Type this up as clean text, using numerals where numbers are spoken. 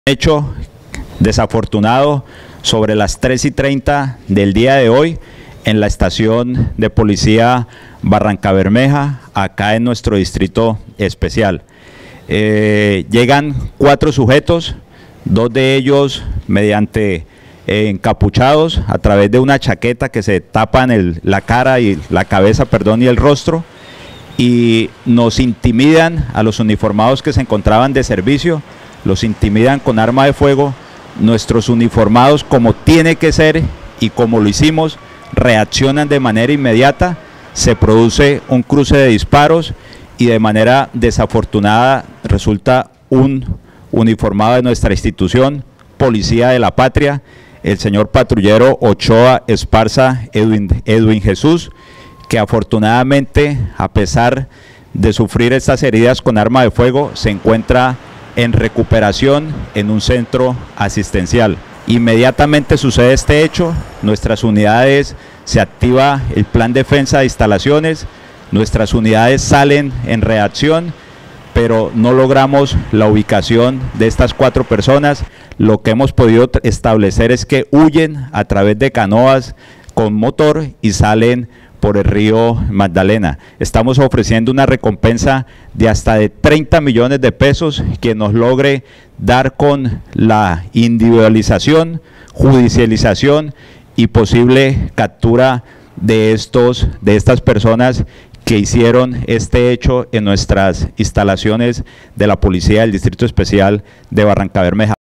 Hecho desafortunado sobre las 3:30 del día de hoy en la estación de policía Barrancabermeja, acá en nuestro distrito especial. Llegan 4 sujetos, 2 de ellos mediante encapuchados a través de una chaqueta que se tapan la cara y la cabeza, perdón, y el rostro, y nos intimidan a los uniformados que se encontraban de servicio. Los intimidan con arma de fuego. Nuestros uniformados, como tiene que ser y como lo hicimos, reaccionan de manera inmediata. Se produce un cruce de disparos y de manera desafortunada resulta un uniformado de nuestra institución, Policía de la Patria, el señor patrullero Ochoa Esparza Edwin Jesús, que afortunadamente, a pesar de sufrir estas heridas con arma de fuego, se encuentra en recuperación en un centro asistencial. Inmediatamente sucede este hecho, nuestras unidades, se activa el plan defensa de instalaciones, nuestras unidades salen en reacción, pero no logramos la ubicación de estas 4 personas. Lo que hemos podido establecer es que huyen a través de canoas con motor y salen por el río Magdalena. Estamos ofreciendo una recompensa de hasta de 30 millones de pesos quien nos logre dar con la individualización, judicialización y posible captura de estas personas que hicieron este hecho en nuestras instalaciones de la Policía del Distrito Especial de Barrancabermeja.